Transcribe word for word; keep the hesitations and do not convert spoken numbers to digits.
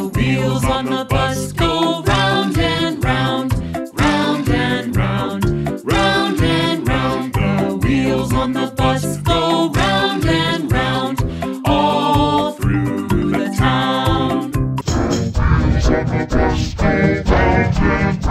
The wheels on the bus go round and round, round and round, round and round. The wheels on the bus go round and round, all through the town. The wheels on the bus go round and round.